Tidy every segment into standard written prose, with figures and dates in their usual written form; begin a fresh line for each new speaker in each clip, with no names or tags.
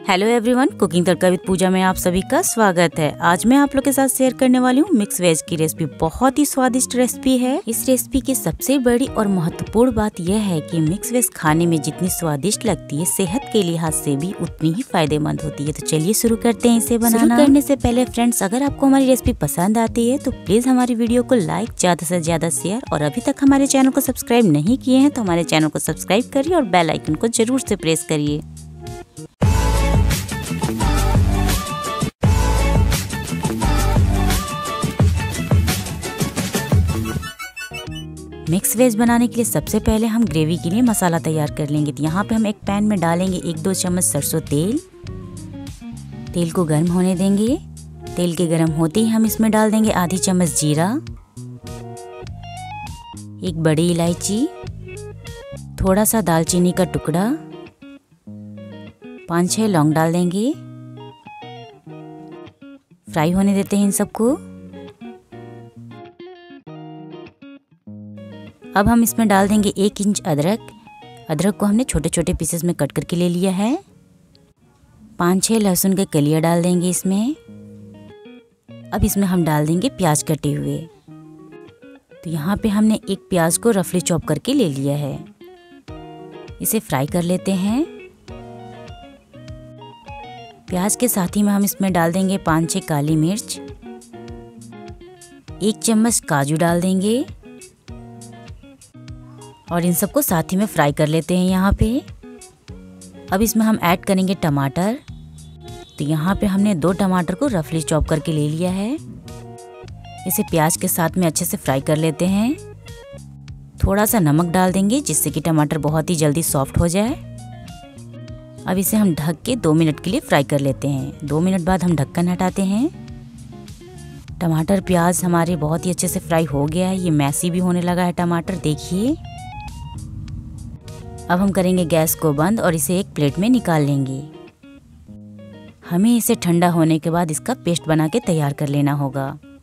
Hello everyone, cooking tadka with Pooja में आप सभी का स्वागत है। आज मैं आप लोग के साथ शेयर करने वाली हूँ मिक्स वेज की रेसिपी। बहुत ही स्वादिष्ट रेसिपी है। इस रेसिपी की सबसे बड़ी और महत्वपूर्ण बात यह है कि मिक्स वेज खाने में जितनी स्वादिष्ट लगती है, सेहत के लिहाज से भी उतनी ही फायदेमंद होती है। तो चलिए शुरू करते हैं इसे बनाना। शुरू करने से पहले फ्रेंड्स, अगर आपको हमारी रेसिपी पसंद आती है तो प्लीज हमारी वीडियो को लाइक, ज्यादा से ज्यादा शेयर, और अभी तक हमारे चैनल को सब्सक्राइब नहीं किए हैं तो हमारे चैनल को सब्सक्राइब करिए और बेल आइकन को जरूर से प्रेस करिए। मिक्स वेज बनाने के लिए सबसे पहले हम ग्रेवी के लिए मसाला तैयार कर लेंगे। तो यहाँ पे हम एक पैन में डालेंगे 1-2 चम्मच सरसों तेल। तेल को गर्म होने देंगे। तेल के गर्म होते ही हम इसमें डाल देंगे आधी चम्मच जीरा, एक बड़ी इलायची, थोड़ा सा दालचीनी का टुकड़ा, 5-6 लौंग डाल देंगे। फ्राई होने देते हैं इन सबको। अब हम इसमें डाल देंगे 1 इंच अदरक। अदरक को हमने छोटे छोटे पीसेस में कट करके ले लिया है। 5-6 लहसुन के कलियां डाल देंगे इसमें। अब इसमें हम डाल देंगे प्याज कटे हुए। तो यहाँ पे हमने एक प्याज को रफली चॉप करके ले लिया है। इसे फ्राई कर लेते हैं। प्याज के साथ ही में हम इसमें डाल देंगे 5-6 काली मिर्च, 1 चम्मच काजू डाल देंगे और इन सबको साथ ही में फ्राई कर लेते हैं यहाँ पे। अब इसमें हम ऐड करेंगे टमाटर। तो यहाँ पे हमने 2 टमाटर को रफली चॉप करके ले लिया है। इसे प्याज के साथ में अच्छे से फ्राई कर लेते हैं। थोड़ा सा नमक डाल देंगे जिससे कि टमाटर बहुत ही जल्दी सॉफ्ट हो जाए। अब इसे हम ढक के 2 मिनट के लिए फ्राई कर लेते हैं। 2 मिनट बाद हम ढक्कन हटाते हैं। टमाटर प्याज हमारे बहुत ही अच्छे से फ्राई हो गया है। ये मैसी भी होने लगा है टमाटर, देखिए। अब हम करेंगे गैस को बंद और इसे एक प्लेट में निकाल लेंगे। हमें इसे ठंडा होने के बाद इसका पेस्ट बना के तैयार कर लेना होगा।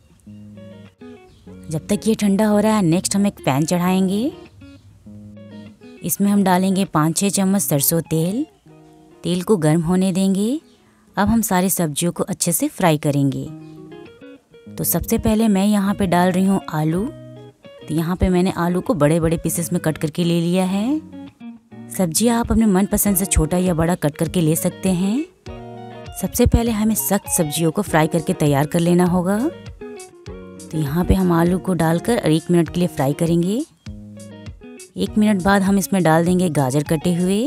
जब तक ये ठंडा हो रहा है, नेक्स्ट हम एक पैन चढ़ाएंगे। इसमें हम डालेंगे 5-6 चम्मच सरसों तेल। तेल को गर्म होने देंगे। अब हम सारी सब्जियों को अच्छे से फ्राई करेंगे। तो सबसे पहले मैं यहाँ पे डाल रही हूँ आलू। तो यहाँ पे मैंने आलू को बड़े बड़े पीसेस में कट करके ले लिया है। सब्जियां आप अपने मनपसंद से छोटा या बड़ा कट करके ले सकते हैं। सबसे पहले हमें सख्त सब्जियों को फ्राई करके तैयार कर लेना होगा। तो यहाँ पे हम आलू को डालकर 1 मिनट के लिए फ्राई करेंगे। 1 मिनट बाद हम इसमें डाल देंगे गाजर कटे हुए।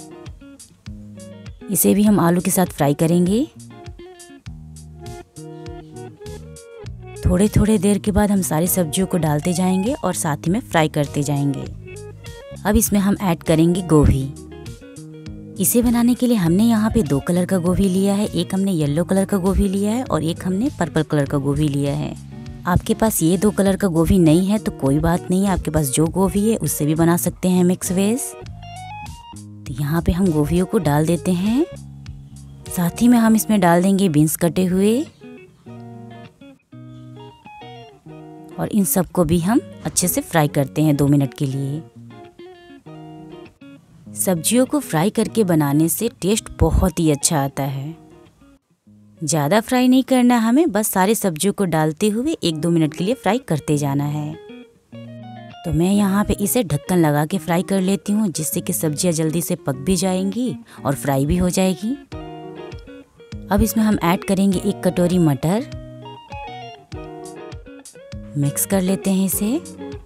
इसे भी हम आलू के साथ फ्राई करेंगे। थोड़े थोड़े देर के बाद हम सारी सब्जियों को डालते जाएंगे और साथ ही में फ्राई करते जाएंगे। अब इसमें हम ऐड करेंगे गोभी। इसे बनाने के लिए हमने यहाँ पे 2 कलर का गोभी लिया है। एक हमने येलो कलर का गोभी लिया है और एक हमने पर्पल कलर का गोभी लिया है। आपके पास ये 2 कलर का गोभी नहीं है तो कोई बात नहीं है, आपके पास जो गोभी है उससे भी बना सकते हैं मिक्स वेज। तो यहाँ पे हम गोभियों को डाल देते हैं। साथ ही में हम इसमें डाल देंगे बीन्स कटे हुए और इन सबको भी हम अच्छे से फ्राई करते हैं 2 मिनट के लिए। सब्जियों को फ्राई करके बनाने से टेस्ट बहुत ही अच्छा आता है। ज़्यादा फ्राई नहीं करना हमें, बस सारी सब्जियों को डालते हुए 1-2 मिनट के लिए फ्राई करते जाना है। तो मैं यहाँ पे इसे ढक्कन लगा के फ्राई कर लेती हूँ, जिससे कि सब्जियाँ जल्दी से पक भी जाएंगी और फ्राई भी हो जाएगी। अब इसमें हम ऐड करेंगे 1 कटोरी मटर। मिक्स कर लेते हैं इसे।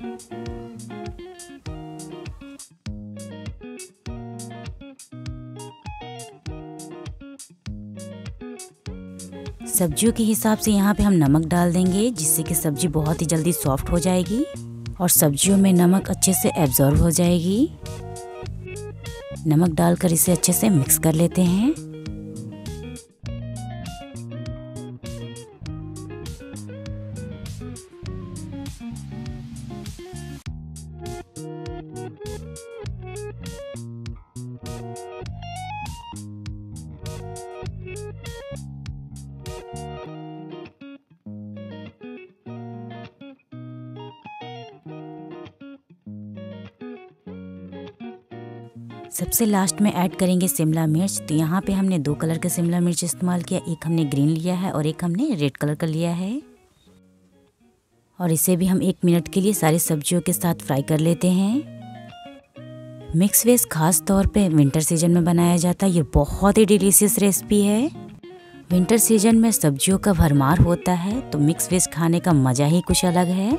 सब्जियों के हिसाब से यहाँ पे हम नमक डाल देंगे, जिससे कि सब्जी बहुत ही जल्दी सॉफ्ट हो जाएगी और सब्जियों में नमक अच्छे से एब्जॉर्ब हो जाएगी। नमक डालकर इसे अच्छे से मिक्स कर लेते हैं। सबसे लास्ट में ऐड करेंगे शिमला मिर्च। तो यहाँ पे हमने 2 कलर का शिमला मिर्च इस्तेमाल किया, एक हमने ग्रीन लिया है और एक हमने रेड कलर का लिया है। और इसे भी हम 1 मिनट के लिए सारी सब्जियों के साथ फ्राई कर लेते हैं। मिक्स वेज खास तौर पे विंटर सीजन में बनाया जाता है। ये बहुत ही डिलीशियस रेसिपी है। विंटर सीजन में सब्जियों का भरमार होता है तो मिक्स वेज खाने का मज़ा ही कुछ अलग है।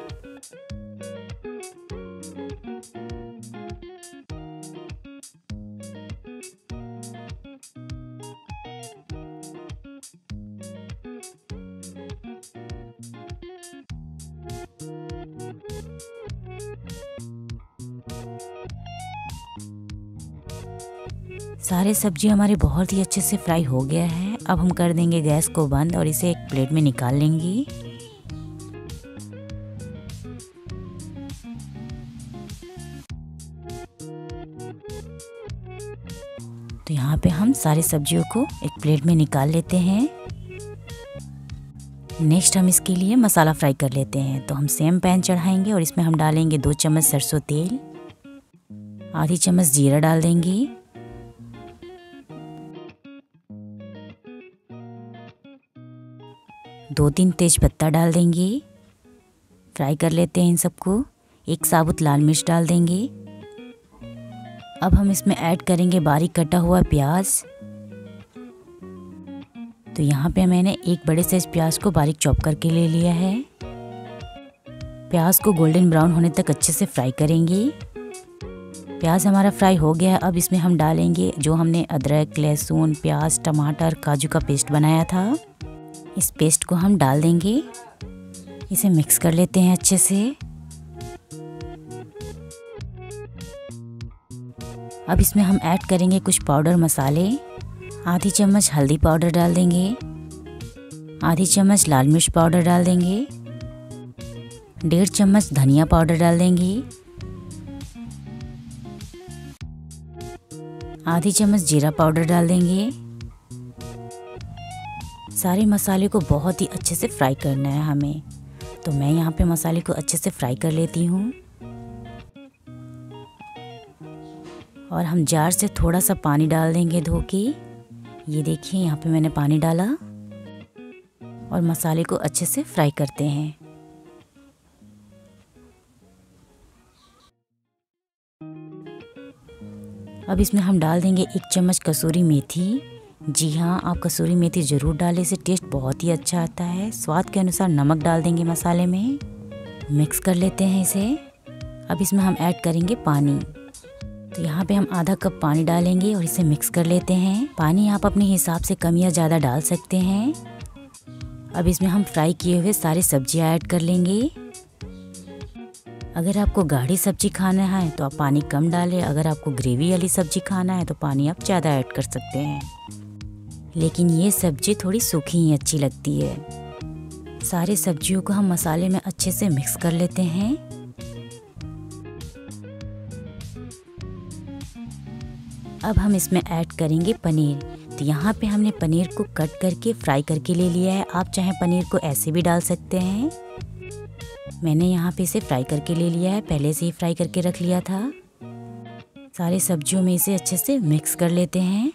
सारे सब्जी हमारे बहुत ही अच्छे से फ्राई हो गया है। अब हम कर देंगे गैस को बंद और इसे एक प्लेट में निकाल लेंगे। तो यहाँ पे हम सारी सब्जियों को एक प्लेट में निकाल लेते हैं। नेक्स्ट हम इसके लिए मसाला फ्राई कर लेते हैं। तो हम सेम पैन चढ़ाएंगे और इसमें हम डालेंगे 2 चम्मच सरसों तेल, आधी चम्मच जीरा डाल देंगे, 2-3 तेज पत्ता डाल देंगे। फ्राई कर लेते हैं इन सबको। 1 साबुत लाल मिर्च डाल देंगे। अब हम इसमें ऐड करेंगे बारीक कटा हुआ प्याज। तो यहाँ पे मैंने 1 बड़े साइज प्याज को बारीक चॉप करके ले लिया है। प्याज को गोल्डन ब्राउन होने तक अच्छे से फ्राई करेंगे। प्याज हमारा फ्राई हो गया है। अब इसमें हम डालेंगे जो हमने अदरक, लहसुन, प्याज, टमाटर, काजू का पेस्ट बनाया था। इस पेस्ट को हम डाल देंगे। इसे मिक्स कर लेते हैं अच्छे से। अब इसमें हम ऐड करेंगे कुछ पाउडर मसाले। आधी चम्मच हल्दी पाउडर डाल देंगे, आधी चम्मच लाल मिर्च पाउडर डाल देंगे, 1.5 चम्मच धनिया पाउडर डाल देंगे, आधी चम्मच जीरा पाउडर डाल देंगे। सारे मसाले को बहुत ही अच्छे से फ्राई करना है हमें। तो मैं यहाँ पे मसाले को अच्छे से फ्राई कर लेती हूँ। और हम जार से थोड़ा सा पानी डाल देंगे धो के। ये देखिए यहाँ पे मैंने पानी डाला और मसाले को अच्छे से फ्राई करते हैं। अब इसमें हम डाल देंगे 1 चम्मच कसूरी मेथी। जी हाँ, आप कसूरी मेथी ज़रूर डालें, इससे टेस्ट बहुत ही अच्छा आता है। स्वाद के अनुसार नमक डाल देंगे मसाले में। मिक्स कर लेते हैं इसे। अब इसमें हम ऐड करेंगे पानी। तो यहाँ पे हम आधा कप पानी डालेंगे और इसे मिक्स कर लेते हैं। पानी आप अपने हिसाब से कम या ज़्यादा डाल सकते हैं। अब इसमें हम फ्राई किए हुए सारी सब्जियाँ ऐड कर लेंगे। अगर आपको गाढ़ी सब्जी खाना है तो आप पानी कम डालें। अगर आपको ग्रेवी वाली सब्जी खाना है तो पानी आप ज़्यादा ऐड कर सकते हैं। लेकिन ये सब्जी थोड़ी सूखी ही अच्छी लगती है। सारी सब्जियों को हम मसाले में अच्छे से मिक्स कर लेते हैं। अब हम इसमें ऐड करेंगे पनीर। तो यहाँ पे हमने पनीर को कट करके फ्राई करके ले लिया है। आप चाहे पनीर को ऐसे भी डाल सकते हैं। मैंने यहाँ पे इसे फ्राई करके ले लिया है, पहले से ही फ्राई करके रख लिया था। सारी सब्जियों में इसे अच्छे से मिक्स कर लेते हैं।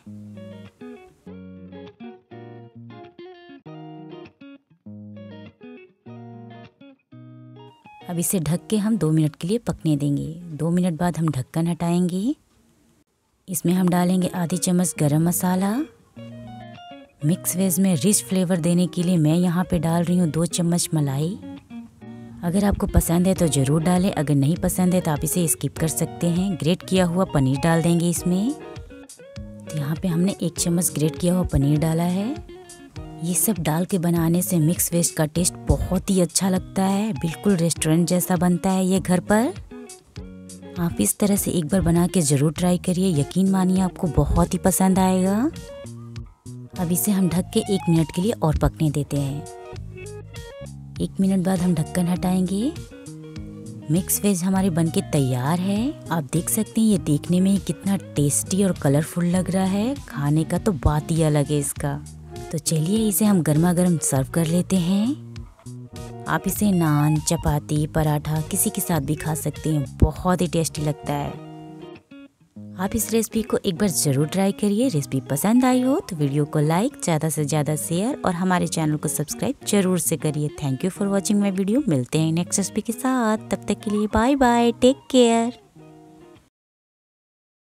अब इसे ढक के हम 2 मिनट के लिए पकने देंगे। 2 मिनट बाद हम ढक्कन हटाएंगे। इसमें हम डालेंगे आधी चम्मच गरम मसाला। मिक्स वेज में रिच फ्लेवर देने के लिए मैं यहाँ पे डाल रही हूँ 2 चम्मच मलाई। अगर आपको पसंद है तो ज़रूर डालें, अगर नहीं पसंद है तो आप इसे स्किप कर सकते हैं। ग्रेट किया हुआ पनीर डाल देंगे इसमें। तो यहाँ पे हमने 1 चम्मच ग्रेट किया हुआ पनीर डाला है। ये सब डाल के बनाने से मिक्स वेज का टेस्ट बहुत ही अच्छा लगता है। बिल्कुल रेस्टोरेंट जैसा बनता है ये घर पर। आप इस तरह से एक बार बना के ज़रूर ट्राई करिए, यकीन मानिए आपको बहुत ही पसंद आएगा। अब इसे हम ढक के 1 मिनट के लिए और पकने देते हैं। 1 मिनट बाद हम ढक्कन हटाएंगे। मिक्स वेज हमारे बनके तैयार है। आप देख सकते हैं ये देखने में ही कितना टेस्टी और कलरफुल लग रहा है। खाने का तो बात ही अलग है इसका। तो चलिए इसे हम गर्मा गर्म सर्व कर लेते हैं। आप इसे नान, चपाती, पराठा किसी के साथ भी खा सकते हैं। बहुत ही टेस्टी लगता है। आप इस रेसिपी को एक बार ज़रूर ट्राई करिए। रेसिपी पसंद आई हो तो वीडियो को लाइक, ज़्यादा से ज़्यादा शेयर और हमारे चैनल को सब्सक्राइब जरूर से करिए। Thank you for watching my video. मिलते हैं नेक्स्ट रेसिपी के साथ, तब तक के लिए बाय बाय, टेक केयर।